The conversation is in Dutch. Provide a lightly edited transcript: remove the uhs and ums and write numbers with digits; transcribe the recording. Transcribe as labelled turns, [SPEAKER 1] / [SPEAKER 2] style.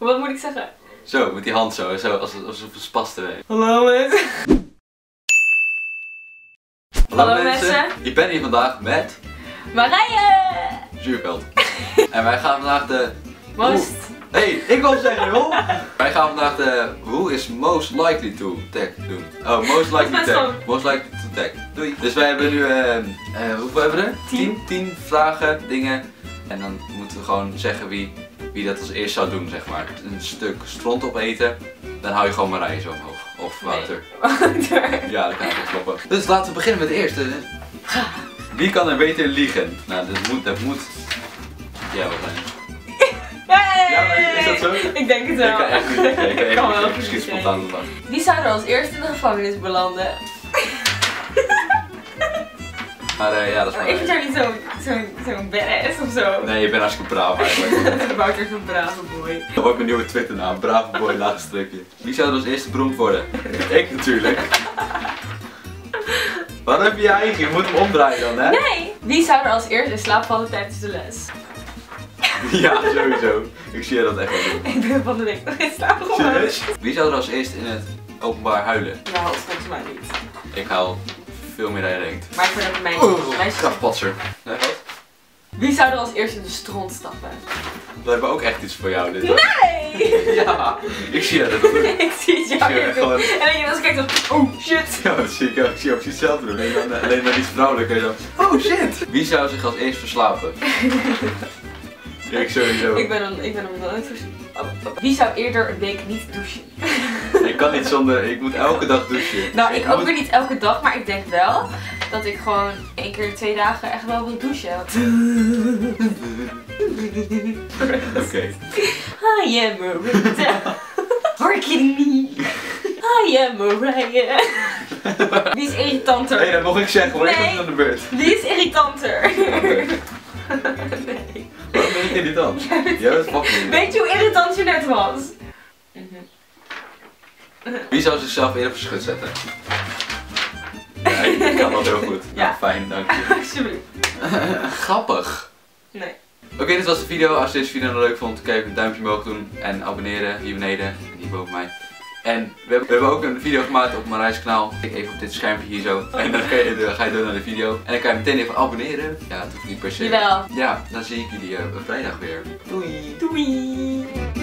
[SPEAKER 1] Wat moet ik zeggen?
[SPEAKER 2] Zo, met die hand zo alsof het spast te weten.
[SPEAKER 1] Hallo mensen. Hallo mensen.
[SPEAKER 2] Ik ben hier vandaag met
[SPEAKER 1] Marije.
[SPEAKER 2] Zuurveld. En wij gaan vandaag de...
[SPEAKER 1] Most.
[SPEAKER 2] Hey, ik wil zeggen joh. Wij gaan vandaag de who is most likely to tag doen. Oh, most likely to tag. Most likely to tag. Doei. Dus wij hebben nu, hoeveel hebben we er? 10 vragen, dingen. En dan moeten we gewoon zeggen wie dat als eerst zou doen, zeg maar. Een stuk stront opeten, dan hou je gewoon Marije zo omhoog. Of Wouter.
[SPEAKER 1] Wouter.
[SPEAKER 2] Ja, dat kan ik wel kloppen. Dus laten we beginnen met de eerste. Wie kan er beter liegen? Nou, dat moet jij wel zijn. Ja, maar is dat zo?
[SPEAKER 1] Ik denk het wel.
[SPEAKER 2] Ik kan echt niet liegen. Ik kan echt
[SPEAKER 1] Kan
[SPEAKER 2] niet
[SPEAKER 1] wel
[SPEAKER 2] liegen. Misschien spontaan doen.
[SPEAKER 1] Wie zou er als eerste in de gevangenis belanden?
[SPEAKER 2] Maar ja, dat is
[SPEAKER 1] Ik
[SPEAKER 2] maar
[SPEAKER 1] vind jou niet zo'n badass of zo.
[SPEAKER 2] Nee, je bent hartstikke braaf eigenlijk.
[SPEAKER 1] Wouter is een brave boy.
[SPEAKER 2] Dat wordt mijn nieuwe Twitternaam. Brave boy, laagstreepje. Wie zou er als eerste beroemd worden? Ik natuurlijk. Wat heb je eigen? Je moet hem omdraaien dan, hè?
[SPEAKER 1] Nee! Wie zou er als eerste in slaap vallen tijdens de les?
[SPEAKER 2] Ja, sowieso. Ik zie je dat echt wel doen.
[SPEAKER 1] Ik ben van de week nog in slaap gevallen.
[SPEAKER 2] Serieus? Wie zou er als eerste in het openbaar huilen?
[SPEAKER 1] Nou, volgens mij niet.
[SPEAKER 2] Ik huil veel meer dan je denkt.
[SPEAKER 1] Maar ik vind dat mijn meisje.
[SPEAKER 2] Krachtpatser. Nee, wat?
[SPEAKER 1] Wie zou er als eerste in de stront stappen?
[SPEAKER 2] We hebben ook echt iets voor jou dit hoor.
[SPEAKER 1] Nee!
[SPEAKER 2] Ja, ik zie dat ook.
[SPEAKER 1] Ik zie het jou
[SPEAKER 2] Ik zie
[SPEAKER 1] weer
[SPEAKER 2] gewoon-
[SPEAKER 1] doen. En dan je als ik kijk dan, oh shit.
[SPEAKER 2] Ja, dat zie ik ook. Ik zie ook hetzelfde doen. Alleen dan iets vrouwelijker dan. Oh shit! Wie zou zich als eerst verslapen? Ik sowieso.
[SPEAKER 1] Ik ben hem nooit Wie zou eerder een week niet douchen?
[SPEAKER 2] Ik kan niet zonder, ik moet elke dag douchen.
[SPEAKER 1] Nou, ik ook weer niet elke dag, maar ik denk wel dat ik gewoon 1 keer in 2 dagen echt wel wil douchen.
[SPEAKER 2] Oké.
[SPEAKER 1] I am Marita. Harken niet. I am Mariah. Wie is irritanter?
[SPEAKER 2] Hé, dat mocht ik zeggen hoor. Ik
[SPEAKER 1] Nee.
[SPEAKER 2] was aan de beurt.
[SPEAKER 1] Wie is irritanter? Nee.
[SPEAKER 2] Waarom ben ik irritant? Jij bent fucking.
[SPEAKER 1] Weet je hoe irritant je net was?
[SPEAKER 2] Wie zou zichzelf eerder op zijn schut zetten? Ja, ik kan dat heel goed.
[SPEAKER 1] Ja.
[SPEAKER 2] Nou, fijn, dank je.
[SPEAKER 1] Alsjeblieft.
[SPEAKER 2] Grappig.
[SPEAKER 1] Nee.
[SPEAKER 2] Oké, dit was de video. Als je deze video nou leuk vond, kan je even een duimpje omhoog doen. En abonneren hier beneden en hier boven mij. En we hebben ook een video gemaakt op Marij's kanaal. Klik even op dit schermpje hier zo. En dan ga je door naar de video. En dan kan je meteen even abonneren. Ja, dat hoeft niet per se.
[SPEAKER 1] Jawel.
[SPEAKER 2] Ja, dan zie ik jullie vrijdag weer. Doei!
[SPEAKER 1] Doei.